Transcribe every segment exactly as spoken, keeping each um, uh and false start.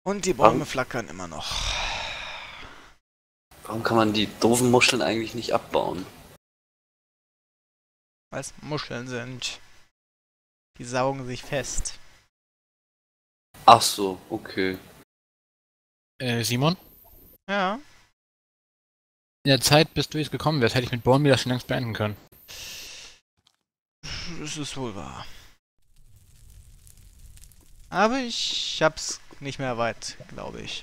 Und die Warum, Bäume flackern immer noch. warum kann man die doofen Muscheln eigentlich nicht abbauen? Weil es Muscheln sind. Die saugen sich fest. Ach so, okay. Äh, Simon? Ja. In der Zeit, bis du jetzt gekommen wärst, hätte ich mit Born wieder schon längst beenden können. Das ist wohl wahr. Aber ich hab's nicht mehr weit, glaube ich.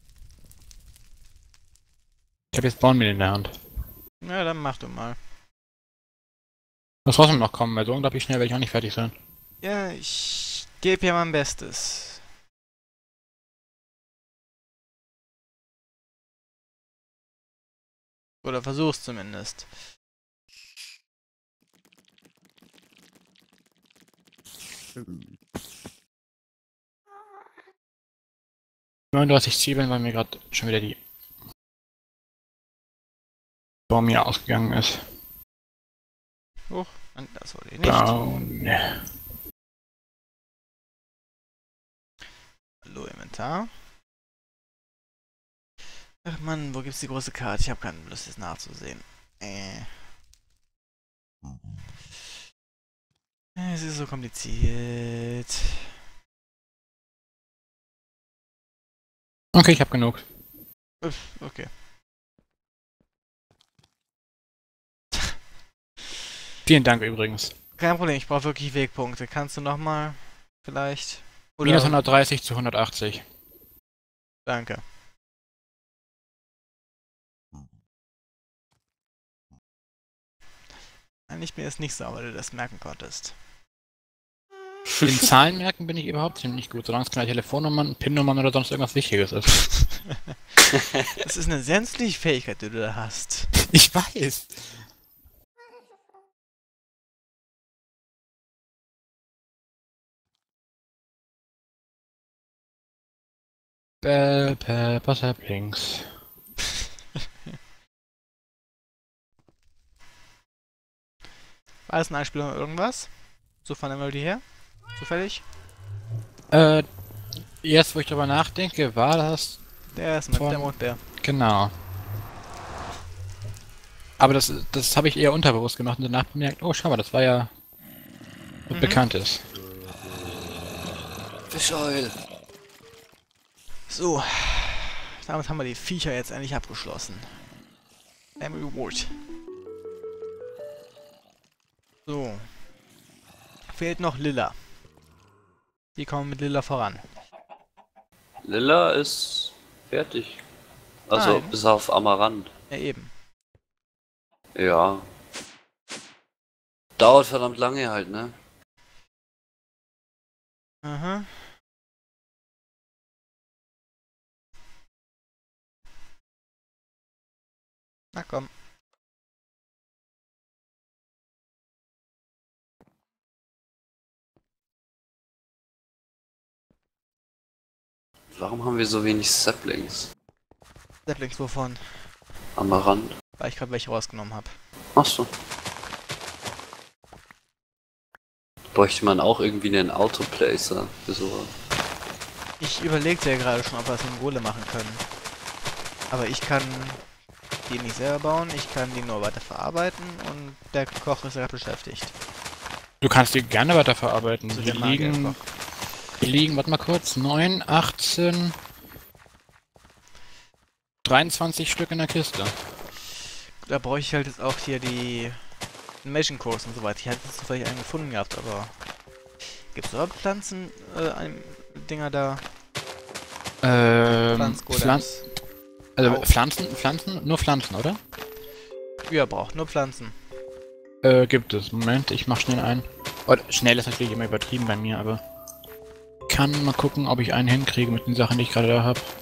Ich habe jetzt Born mit in der Hand. Ja, dann mach du mal. Muss trotzdem noch kommen, weil so unglaublich schnell werde ich auch nicht fertig sein. Ja, ich gebe ja mein Bestes. Oder versuch's zumindest. neununddreißig Zwiebeln, weil mir gerade schon wieder die Born mir ausgegangen ist. Huch, und das wollte ich nicht. Down. Hallo, Inventar. Ach Mann, wo gibt's die große Karte? Ich habe keine Lust, das nachzusehen. Äh. Es ist so kompliziert. Okay, ich habe genug. Uff, okay. Vielen Dank übrigens. Kein Problem, ich brauche wirklich Wegpunkte. Kannst du nochmal vielleicht? Oder Minus hundertdreißig zu hundertachtzig. Danke. Eigentlich bin ich es nicht so, aber du das merken konntest. In Zahlen merken bin ich überhaupt nicht gut, solange es keine Telefonnummern, PIN-Nummern oder sonst irgendwas Wichtiges ist. Das ist eine sensitive Fähigkeit, die du da hast. Ich weiß. Bell Pepper Saplings. War das eine Einspielung oder irgendwas? So von der Melodie her? Zufällig? Äh, jetzt wo ich drüber nachdenke, war das... Der ist mit Von- der Mondbär. Genau. Aber das, das habe ich eher unterbewusst gemacht und danach bemerkt, oh schau mal, das war ja was Mhm. Bekanntes. Fischöl. So. Damit haben wir die Viecher jetzt endlich abgeschlossen. Emery Wood. So. Fehlt noch Lilla. Die kommen mit Lilla voran. Lilla ist fertig. Also Nein. bis auf Amaranth. Ja, eben. Ja. Dauert verdammt lange halt, ne? Aha. Na komm. Warum haben wir so wenig Saplings? Saplings wovon? Amaranth. Weil ich gerade welche rausgenommen habe. Achso. Bräuchte man auch irgendwie einen Autoplacer für sowas. Ich überlegte ja gerade schon, ob wir es mit dem Golem machen können. Aber ich kann die nicht selber bauen, ich kann die nur weiter verarbeiten und der Koch ist gerade beschäftigt. Du kannst die gerne weiterverarbeiten. So Die der liegen, Magierkoch. die liegen, warte mal kurz, neun, achtzehn, dreiundzwanzig Stück in der Kiste. Da brauche ich halt jetzt auch hier die Animation Cores und so weiter. Ich hatte jetzt vielleicht einen gefunden gehabt, aber gibt es überhaupt Pflanzen, äh, ein- Dinger da? Ähm, Pflanzgolems. Pflanzen, also Au. Pflanzen, Pflanzen, nur Pflanzen, oder? Ja, braucht nur Pflanzen. Äh, gibt es. Moment, ich mach schnell einen. Oder, schnell ist natürlich immer übertrieben bei mir, aber kann mal gucken, ob ich einen hinkriege mit den Sachen, die ich gerade da habe.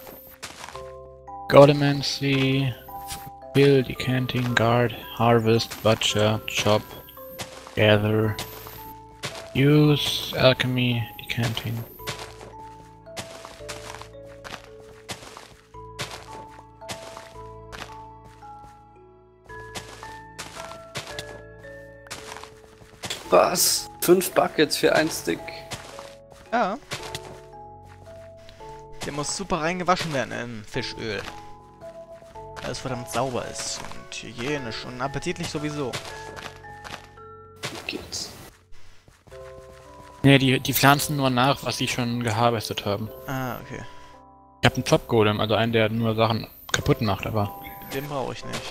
Golemancy, Fill, Decanting, Guard, Harvest, Butcher, Chop, Gather, Use, Alchemy, Decanting. Was? Fünf Buckets für ein Stick? Ja. Der muss super reingewaschen werden in Fischöl. Weil es verdammt sauber ist und hygienisch und appetitlich sowieso. Wie geht's? Nee, die, die pflanzen nur nach, was sie schon geharvestet haben. Ah, okay. Ich habe einen Top-Golem, also einen, der nur Sachen kaputt macht, aber... Den brauche ich nicht.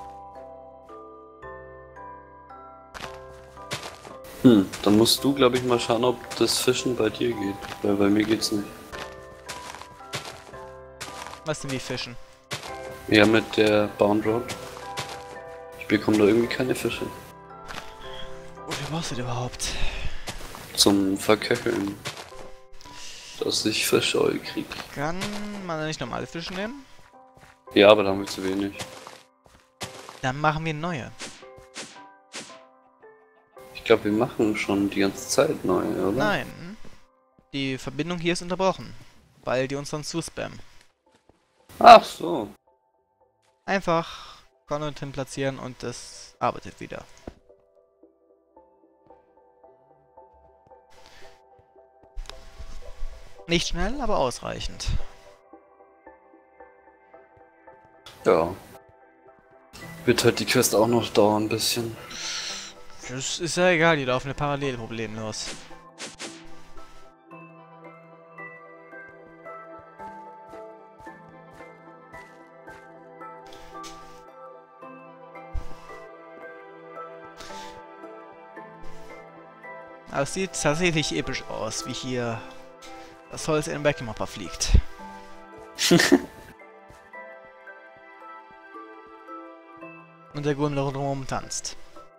Hm, dann musst du, glaube ich, mal schauen, ob das Fischen bei dir geht. Weil bei mir geht's nicht. Was denn wie Fischen? Ja, mit der Bound Rod. Ich bekomme da irgendwie keine Fische. Wofür brauchst du die überhaupt? Zum Verköcheln. Dass ich Fischöl krieg. Kann man nicht normale Fische nehmen? Ja, aber da haben wir zu wenig. Dann machen wir neue. Ich glaube, wir machen schon die ganze Zeit neue, oder? Nein. Die Verbindung hier ist unterbrochen. Weil die uns sonst zuspammen. Ach so. Einfach Content hin platzieren und das arbeitet wieder. Nicht schnell, aber ausreichend. Ja. Wird halt die Quest auch noch dauern ein bisschen. Das ist ja egal, die laufen ja parallel problemlos. Aber es sieht tatsächlich episch aus, wie hier das Holz in den Backmapper fliegt. Und der Golem drumherum tanzt.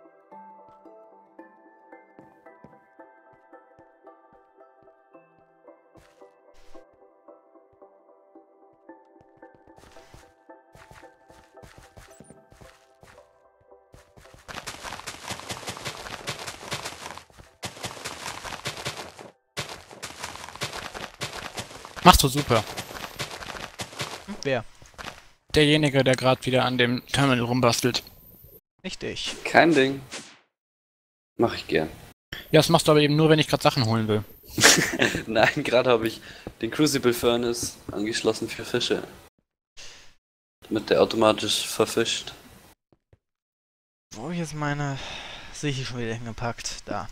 Machst du super. Hm, wer? Derjenige, der gerade wieder an dem Terminal rumbastelt. Nicht ich. Kein Ding. Mach ich gern. Ja, das machst du aber eben nur, wenn ich gerade Sachen holen will. Nein, gerade habe ich den Crucible Furnace angeschlossen für Fische. Damit der automatisch verfischt. Wo habe ich jetzt meine... Sehe ich schon wieder hingepackt. Da.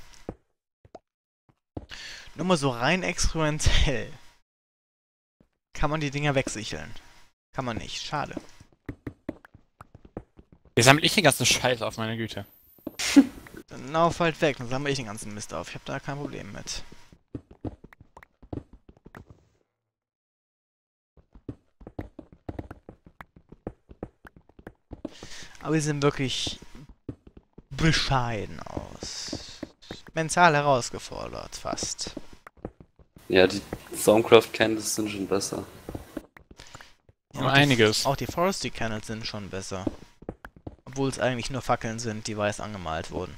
Nur mal so rein experimentell. Kann man die Dinger wegsicheln? Kann man nicht. Schade. Jetzt sammle ich den ganzen Scheiß auf, meine Güte. Dann lauf halt weg, dann sammle ich den ganzen Mist auf. Ich habe da kein Problem mit. Aber sie sehen wirklich bescheiden aus. Mental herausgefordert, fast. Ja, die Stormcraft Candles sind schon besser. Ja, Um auch einiges. Die, auch die Forestry Candles sind schon besser. Obwohl es eigentlich nur Fackeln sind, die weiß angemalt wurden.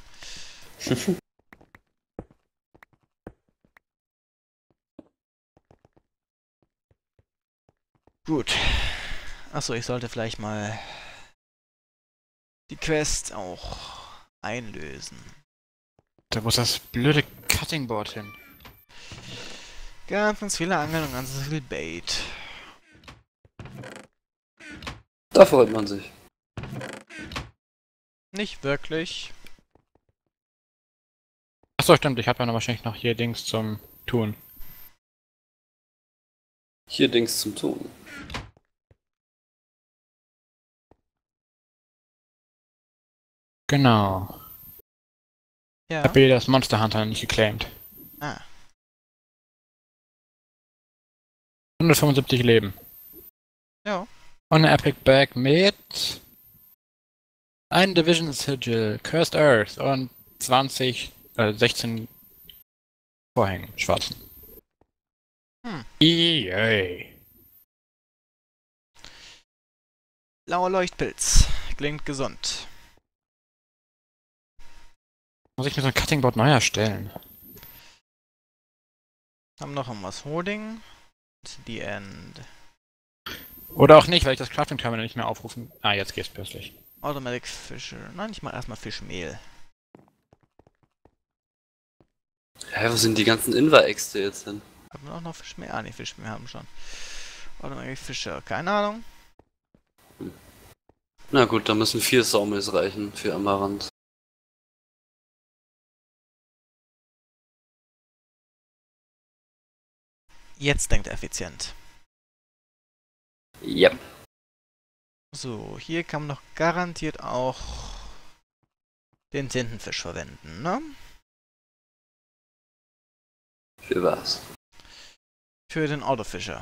Gut. Achso, ich sollte vielleicht mal die Quest auch einlösen. Da muss das blöde Cutting Board hin. Ganz, ganz viele Angeln und ganz viel Bait. Da freut man sich. Nicht wirklich. Achso, stimmt, ich habe ja noch wahrscheinlich noch hier Dings zum Tun. Hier Dings zum Tun. Genau. Ja. Ich habe hier das Monster Hunter nicht geclaimed. Ah. hundertfünfundsiebzig Leben. Ja. Und eine Epic Bag mit ein Division Sigil, Cursed Earth und zwanzig, äh, sechzehn Vorhängen, schwarzen. Hm. Yay. Blauer Leuchtpilz. Klingt gesund. Muss ich mir so ein Cutting Board neu erstellen? Haben noch irgendwas. Holding. The End. Oder auch nicht, weil ich das Crafting Terminal nicht mehr aufrufen. Ah, jetzt geht's plötzlich. Automatic Fische. Nein, ich mach erstmal Fischmehl. Hä, wo sind die ganzen Inva-Äxte jetzt hin? Haben wir auch noch Fischmehl? Ah, ne, Fischmehl haben wir schon. Oder irgendwie Fische? Keine Ahnung. Na gut, da müssen vier Sawmills reichen für Amaranth. Jetzt denkt er effizient. Ja. So, hier kann man doch garantiert auch den Tintenfisch verwenden, ne? Für was? Für den Autofischer.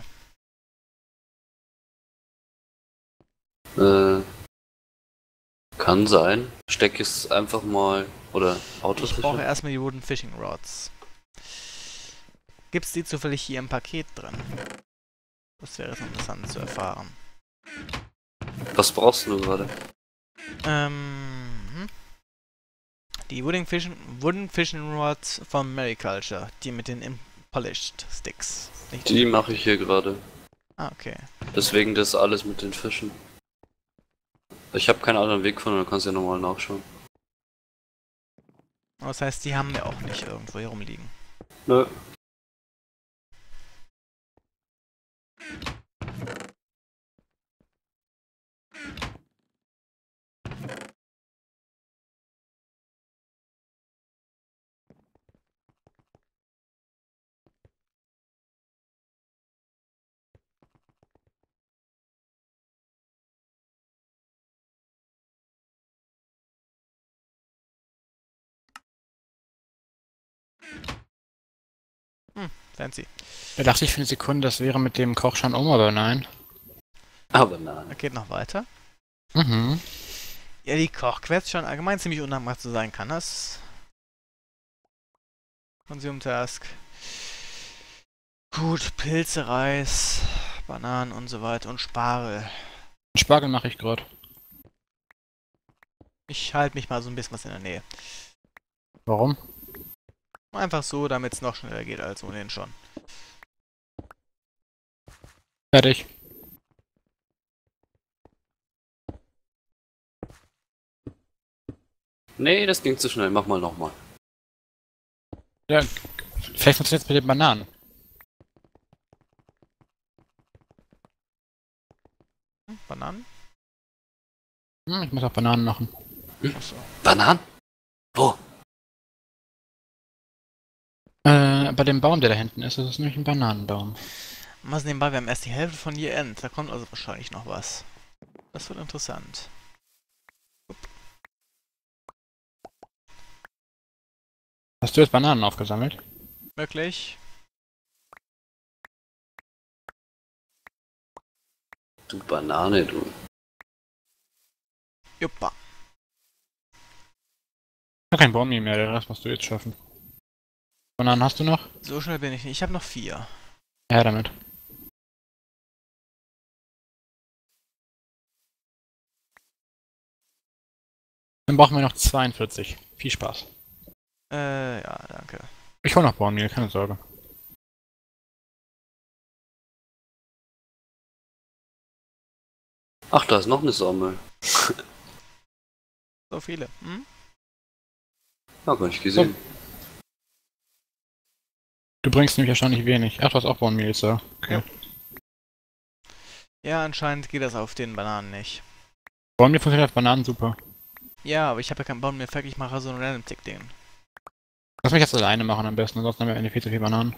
Äh, kann sein. Steck es einfach mal. Oder Ich Autofischer. brauche erstmal die Wooden Fishing Rods. Gibt's die zufällig hier im Paket drin? Das wäre jetzt interessant zu erfahren. Was brauchst du gerade? Ähm, hm. Die Wooden Fishing, Wooden Fishing Rods von Mariculture. Die mit den Polished Sticks. Nicht Die mache ich hier gerade. Ah, okay. Deswegen das alles mit den Fischen. Ich habe keinen anderen Weg gefunden, du kannst ja nochmal nachschauen. Das heißt, die haben wir auch nicht irgendwo hier rumliegen. Nö. Hm, fancy. Da dachte ich für eine Sekunde, das wäre mit dem Koch schon um, aber nein. Aber nein. Da geht noch weiter. Mhm. Ja, die Kochquest schon allgemein ziemlich unangebracht zu sein kann. Das Consume Task. Gut, Pilze, Reis, Bananen und so weiter und Spargel. Spargel mache ich gerade. Ich halte mich mal so ein bisschen was in der Nähe. Warum? Einfach so, damit es noch schneller geht als ohnehin schon. Fertig. Nee, das ging zu schnell. Mach mal nochmal. Ja, vielleicht funktioniert es mit den Bananen. Hm, Bananen? Hm, ich muss auch Bananen machen. Achso. Bananen? Wo? Äh, bei dem Baum, der da hinten ist, das ist nämlich ein Bananenbaum. Was nebenbei, wir haben erst die Hälfte von Year End. Da kommt also wahrscheinlich noch was. Das wird interessant. Hast du jetzt Bananen aufgesammelt? Möglich. Du Banane, du. Juppa. Ich habe kein Baummehl mehr, den Rest musst du jetzt schaffen. Bananen hast du noch? So schnell bin ich nicht. Ich habe noch vier. Ja, damit. Dann brauchen wir noch zweiundvierzig. Viel Spaß. Äh, ja, danke. Ich hole noch Baummehl, keine Sorge. Ach, da ist noch eine Sawmill. So viele. Hm? Ja, gar nicht gesehen. Du bringst nämlich erstaunlich wenig. Ach, du hast auch Baummehl, so. Okay. Ja, anscheinend geht das auf den Bananen nicht. Baummehl funktioniert auf Bananen super. Ja, aber ich habe ja keinen Baum mehr fertig. Ich mache so ein Random-Tick-Ding. Lass mich jetzt alleine machen am besten, sonst haben wir eine viel zu viele Bananen.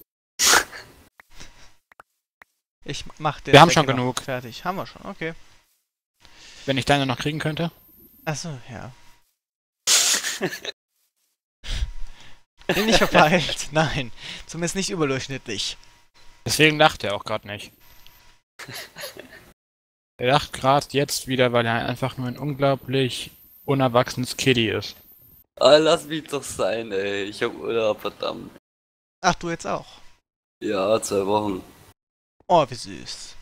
Ich mach den Wir haben Stack schon noch genug. fertig. Haben wir schon, okay. Wenn ich deine noch kriegen könnte? Achso, ja. Bin nicht verpeilt. Nein. Zumindest nicht überdurchschnittlich. Deswegen lacht er auch gerade nicht. Er lacht gerade jetzt wieder, weil er einfach nur ein unglaublich unerwachsenes Kiddie ist. Ah, lass mich doch sein, ey. Ich hab Urlaub, verdammt. Ach, du jetzt auch. Ja, zwei Wochen. Oh, wie süß.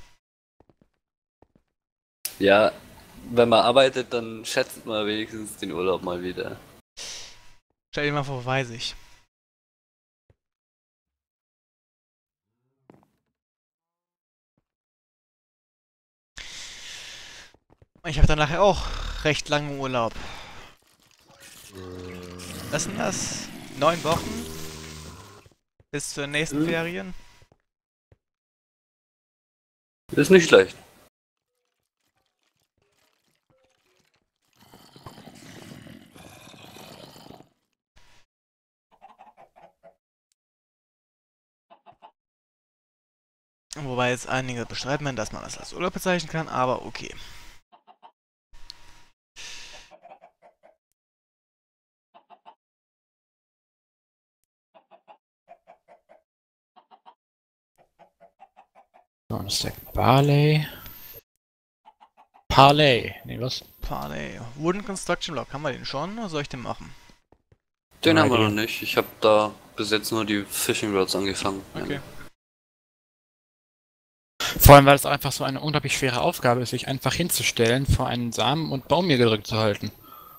Ja, wenn man arbeitet, dann schätzt man wenigstens den Urlaub mal wieder. Stell dir mal vor, weiß ich. Ich habe dann nachher auch recht langen Urlaub. Was sind das? Neun Wochen? Bis zur nächsten Hm. Ferien? Ist nicht schlecht. Wobei jetzt einige bestreiten werden, dass man das als Urlaub bezeichnen kann, aber okay. So, ein Stack Barley. Parley. Nee, was? Parley. Wooden Construction Block, haben wir den schon oder soll ich den machen? Den Nein, haben wir die- noch nicht. Ich habe da bis jetzt nur die Fishing Rods angefangen. Okay. Vor allem, weil es einfach so eine unglaublich schwere Aufgabe ist, sich einfach hinzustellen, vor einen Samen und Baum hier gedrückt zu halten.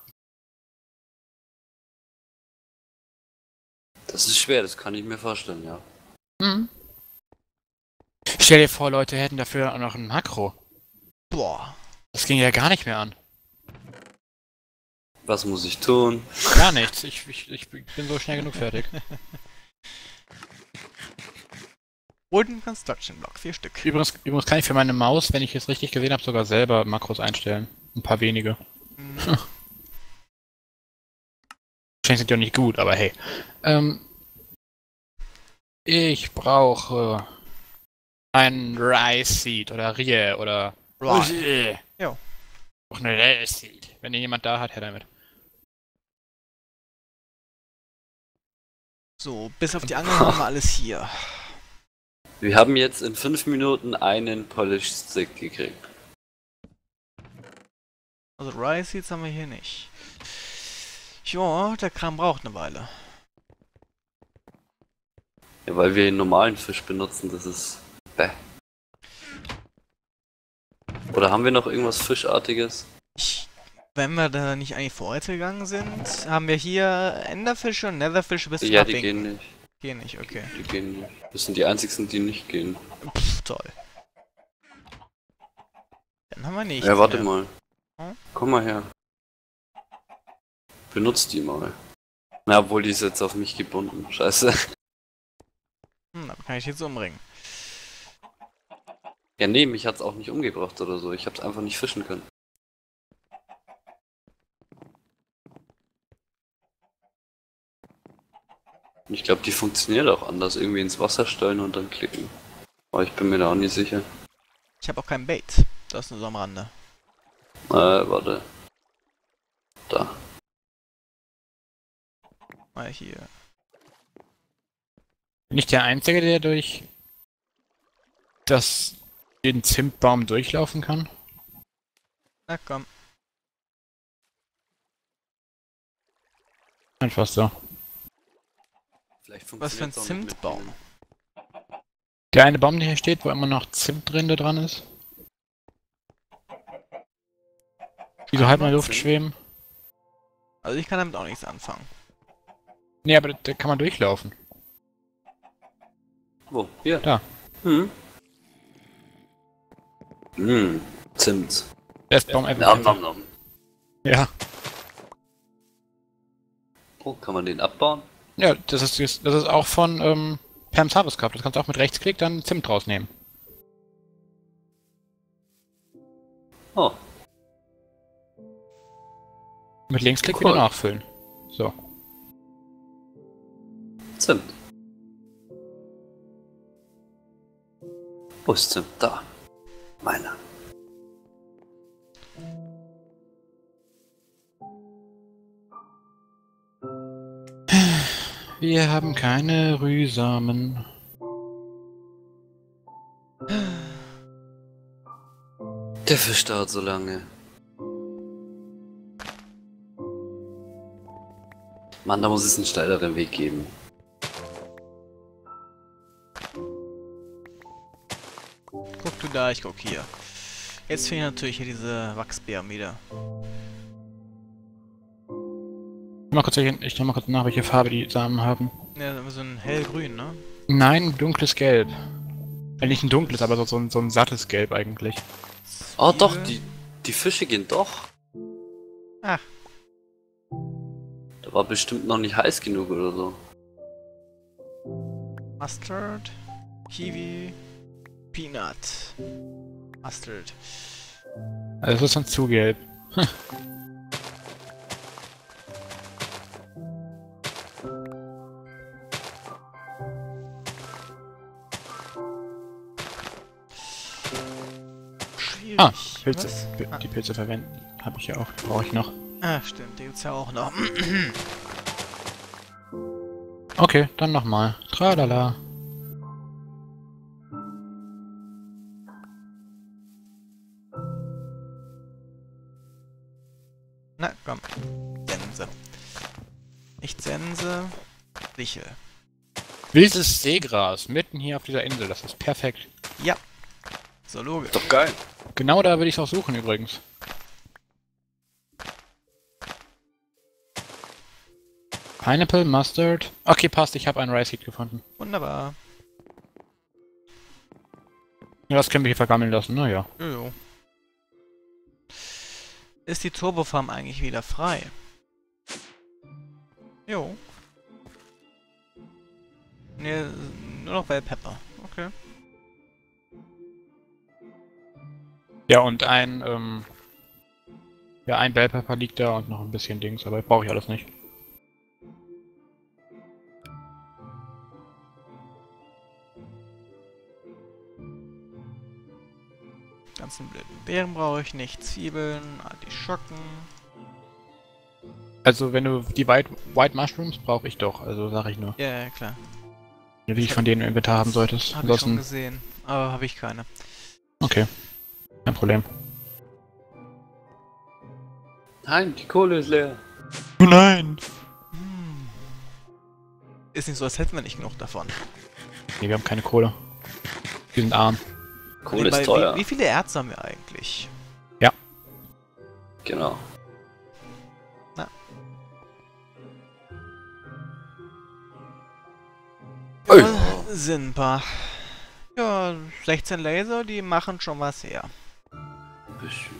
Das ist schwer, das kann ich mir vorstellen, ja. Mhm. Stell dir vor, Leute hätten dafür auch noch ein Makro. Boah. Das ging ja gar nicht mehr an. Was muss ich tun? Gar nichts. Ich, ich, ich bin so schnell genug fertig. Wooden Construction Block, vier Stück. Übrigens, übrigens kann ich für meine Maus, wenn ich es richtig gesehen habe, sogar selber Makros einstellen. Ein paar wenige. Mhm. Wahrscheinlich sind die auch nicht gut, aber hey. Ähm, ich brauche ein Rice Seed oder Rie oder Right. Jo. Auch eine Rice Seed. Wenn den jemand da hat, her damit. So, bis auf die Angel haben wir alles hier. Wir haben jetzt in fünf Minuten einen Polished Stick gekriegt. Also Rice Seeds haben wir hier nicht. Ja, der Kram braucht eine Weile. Ja, weil wir den normalen Fisch benutzen, das ist... Bäh. Oder haben wir noch irgendwas Fischartiges? Ich, wenn wir da nicht eigentlich vorwärts gegangen sind, haben wir hier Enderfische und Netherfische bis Ja, die Abwinken. gehen nicht. Gehen nicht, okay. Die gehen nicht. Das sind die einzigsten, die nicht gehen. Pff, toll. Dann haben wir nichts Ja, warte mehr. mal. Hm? Komm mal her. Benutzt die mal. Na, obwohl die ist jetzt auf mich gebunden. Scheiße. Hm, dann kann ich jetzt umbringen. Ja, nee, mich hat's auch nicht umgebracht oder so. Ich hab's einfach nicht fischen können. Und ich glaube, die funktioniert auch anders. Irgendwie ins Wasser stellen und dann klicken. Aber ich bin mir da auch nicht sicher. Ich habe auch kein Bait. Das ist nur so am Rande. Äh, warte. Da. Mal hier. Bin ich der Einzige, der durch das den Zimtbaum durchlaufen kann? Na komm. Einfach so. Vielleicht Was für ein funktioniert's auch nicht mit Zimtbaum? denen. Der eine Baum, der hier steht, wo immer noch Zimtrinde dran ist. Die so halb in der Luft Zimt? schweben. Also ich kann damit auch nichts anfangen. Nee, aber da, da kann man durchlaufen. Wo? Hier. Da. Hm. Hm. Zimt. Best Baum ever. Nom, nom, nom. Ja. Oh, kann man den abbauen? Ja, das ist, das ist auch von ähm, Pam's Harvest Cup. Das kannst du auch mit Rechtsklick dann Zimt rausnehmen. Oh. Mit Linksklick Cool. wieder nachfüllen. So. Zimt. Wo ist Zimt? Da. Meiner. Wir haben keine Rühsamen. Der Fisch dauert so lange. Mann, da muss es einen steileren Weg geben. Guck du da, ich guck hier. Jetzt fehlen natürlich hier diese Wachsbeeren wieder. Ich mal kurz, ich schau mal kurz nach, welche Farbe die Samen haben. Ja, so ein hellgrün, ne? Nein, dunkles Gelb. Äh, nicht ein dunkles, aber so, so, ein, so ein sattes Gelb eigentlich. Oh doch, Zwiebeln. die, die Fische gehen doch. Ach. Da war bestimmt noch nicht heiß genug oder so. Mustard. Kiwi. Peanut. Mustard. Also das ist dann zu gelb. Hm. Schwierig. Ah, Pilze. Was? Pi- Ah. Die Pilze verwenden. Habe ich ja auch. Brauche ich noch. Ach stimmt, die gibt's ja auch noch. Okay, dann nochmal. Tralala. Na komm. Sense. Nicht Sense. Sichel. Wildes Seegras, mitten hier auf dieser Insel. Das ist perfekt. Ja. So logisch. Doch geil. Genau da würde ich es auch suchen übrigens. Pineapple, Mustard. Okay, passt, ich habe einen Rice Seed gefunden. Wunderbar. Ja, das können wir hier vergammeln lassen, naja. Jojo. Ist die Turbofarm eigentlich wieder frei? Jo. Ne, nur noch bei Pepper. Okay. Ja, und ein, ähm... Ja, ein Bell Pepper liegt da und noch ein bisschen Dings, aber brauche ich alles nicht. Ganzen blöden Beeren brauche ich nicht. Zwiebeln, Artischocken. Also, wenn du die White, White Mushrooms brauche ich doch, also sag ich nur. Ja, ja, klar. Wenn du die von denen im Inventar haben solltest. Habe ich schon Ansonsten, gesehen. Aber habe ich keine. okay. Kein Problem. Nein, die Kohle ist leer. Oh nein! Hm. Ist nicht so, als hätten wir nicht genug davon. Nee, wir haben keine Kohle. Wir sind arm. Kohle Nebenbei, ist teuer. Wie, wie viele Erze haben wir eigentlich? Genau. Na. Ui. Äh, sind ein paar. Ja, sechzehn Laser, die machen schon was her. Bisschen.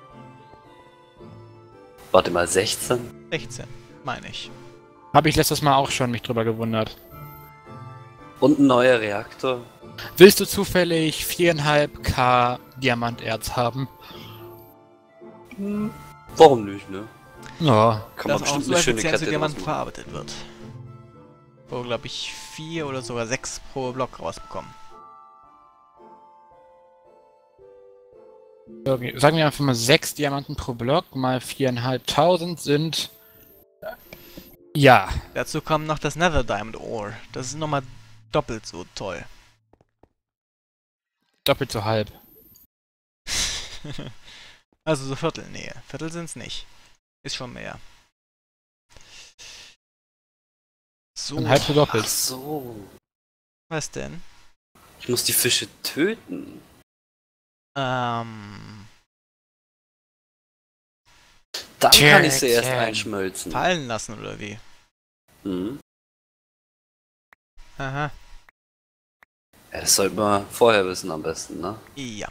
Warte mal, sechzehn? sechzehn, meine ich. Habe ich letztes Mal auch schon mich drüber gewundert. Und ein neuer Reaktor? Willst du zufällig viereinhalb K Diamanterz haben? Hm. Warum nicht, ne? Ja. Kann man Dass auch bestimmt so eine schöne effizient zu Kette Diamanten draus machen. verarbeitet wird. Wo, glaube ich, vier oder sogar sechs pro Block rausbekommen. Okay, sagen wir einfach mal sechs Diamanten pro Block mal viertausendfünfhundert sind... Ja. Dazu kommt noch das Nether Diamond Ore. Das ist nochmal doppelt so toll. Doppelt so halb. Also so Viertel, nee. Viertel sind's nicht. Ist schon mehr. So, Und halb so Ach doppelt. so. was denn? Ich muss die Fische töten. Ähm, Dann kann ich sie erst Töten. einschmelzen. fallen lassen oder wie? Mhm. Aha, Ja, das sollte man vorher wissen am besten, ne? ja.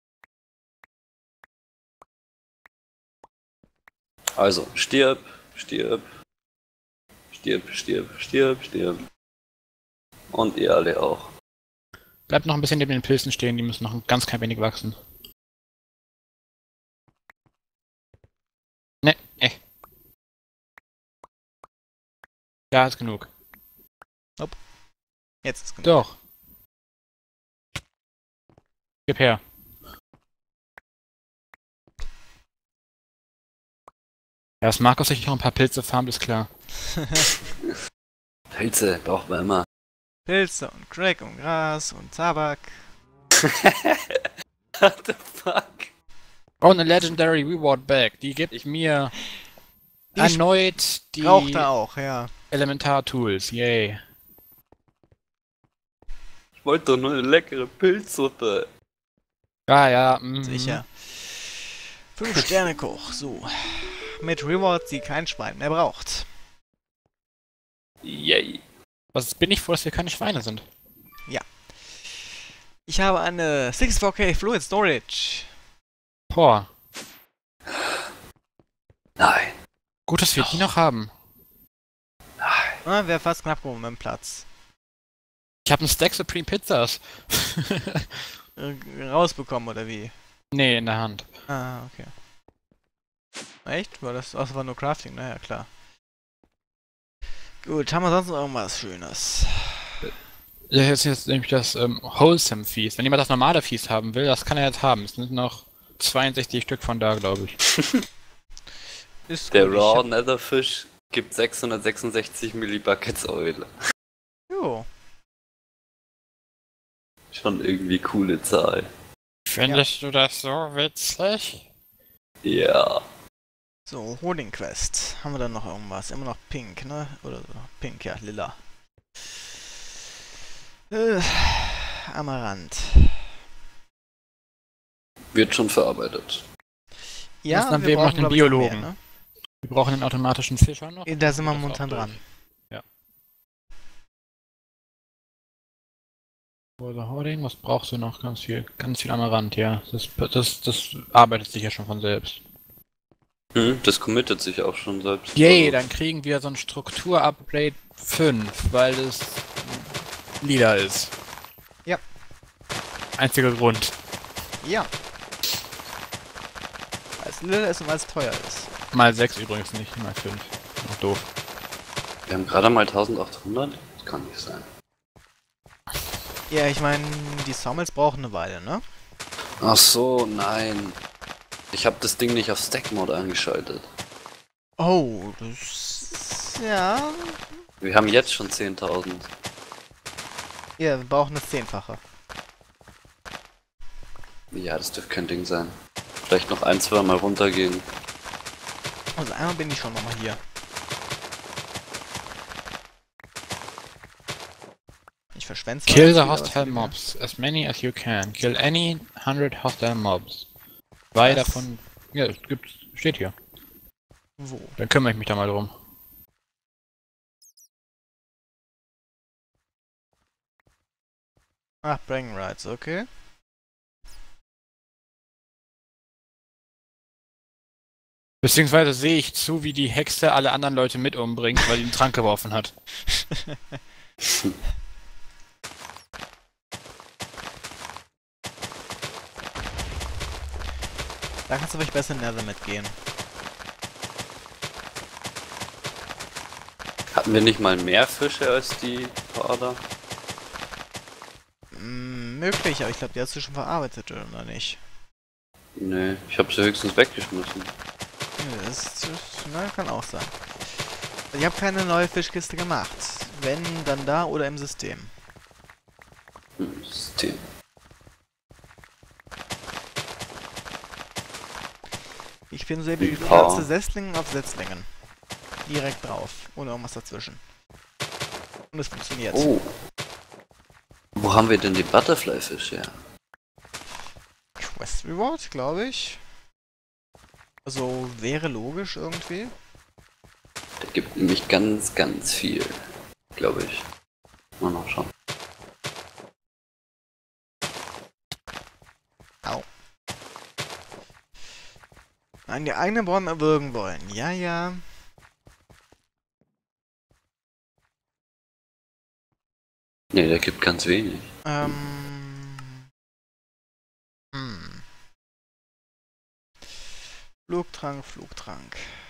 Also, stirb, stirb, stirb, stirb, stirb, stirb. Und ihr alle auch. Bleibt noch ein bisschen neben den Pilzen stehen, die müssen noch ein ganz klein wenig wachsen. Ne, eh. Ja, ist genug. Jetzt ist genug. Doch. Gib her. Ja, dass Markus sich noch ein paar Pilze farmt, ist klar. Pilze braucht man immer. Pilze und Crack und Gras und Tabak. What the fuck? Oh, eine Legendary Reward Bag. Die gibt Ich- mir Die erneut die Braucht er auch, ja. Elementar-Tools. Yay. Ich wollte doch nur eine leckere Pilzsuppe. Ah ja, mhm. Sicher. Fünf Sterne Koch, so. Mit Rewards, die kein Schwein mehr braucht. Yay. Was bin ich froh, dass wir keine Schweine sind? Ich habe eine sechsundvierzig K Fluid Storage. Boah. Nein. Gut, dass wir die noch haben. Ah, wäre fast knapp geworden mit dem Platz. Ich habe einen Stack Supreme Pizzas. Äh, rausbekommen, oder wie? Nee, in der Hand. Ah, okay. Echt? War das, das war nur Crafting? Naja, klar. Gut, haben wir sonst noch irgendwas Schönes? Ja, jetzt ist jetzt nämlich das ähm, Wholesome Feast. Wenn jemand das normale Feast haben will, das kann er jetzt haben. Es sind noch zweiundsechzig Stück von da, glaube ich. Ist Der gut, ich Raw hab- Netherfish gibt sechshundertsechsundsechzig Millibuckets Oil. Jo. Schon irgendwie coole Zahl. Findest du das so witzig? Ja. So, Holding Quest. Haben wir dann noch irgendwas? Immer noch pink, ne? Oder so. Pink, ja, lila. Äh, Amaranth. Wird schon verarbeitet. Ja, Was dann wir wir brauchen, noch den glaub ich, noch Biologen. mehr, Wir brauchen den automatischen Fischer noch. ne? Da sind wir Das momentan auch dran. durch. Ja. For the Hoarding, was brauchst du noch? Ganz viel, ganz viel Amaranth, ja. Das, das, das arbeitet sich ja schon von selbst. Hm, das committet sich auch schon selbst. Yay, Also, dann kriegen wir so ein Struktur-Upgrade fünf, weil es lila ist. Ja. Einziger Grund. Ja. Weil es lila ist und weil es teuer ist. Mal sechs übrigens nicht, mal fünf. Noch doof. wir haben gerade mal eintausendachthundert? Das kann nicht sein. Ja, ich meine, die Sawmills brauchen eine Weile, ne? Ach so, nein. Ich habe das Ding nicht auf Stack Mode angeschaltet. Oh, das... Ja... Wir haben jetzt schon zehntausend. Ja, wir brauchen das Zehnfache. Ja, das dürfte kein Ding sein. Vielleicht noch ein, zwei Mal runtergehen. Also einmal bin ich schon nochmal hier. Ich verschwänze zwar Kill jetzt the wieder, was hostile wir- mobs, as many as you can. Kill any hundred hostile mobs. Zwei Was? davon... Ja, es gibt, steht hier. Wo? Dann kümmere ich mich da mal drum. Ach, Bragging Rights, okay. Beziehungsweise sehe ich zu, wie die Hexe alle anderen Leute mit umbringt, weil die einen Trank geworfen hat. Da kannst du vielleicht besser in Nether mitgehen. Hatten wir nicht mal mehr Fische als die Ader? Mm, möglich, aber ich glaube, die hast du schon verarbeitet, oder nicht? Nee, ich habe sie höchstens weggeschmissen. Ja, das, das na, kann auch sein. Ich habe keine neue Fischkiste gemacht. Wenn, dann da oder im System. Hm, System. Ich bin so wie die Ja. Pflanze Setzlingen auf Setzlingen. Direkt drauf, ohne irgendwas dazwischen. Und es funktioniert. Oh. Wo haben wir denn die Butterfly-Fische her? Quest Reward, glaube ich. Also wäre logisch irgendwie. Der gibt nämlich ganz, ganz viel. Glaube ich. Mal noch schauen. Au. Nein, die eigenen Bäume erwürgen wollen. Ja, ja. Nee, der gibt ganz wenig. Ähm. Hm. Flugtrank, Flugtrank.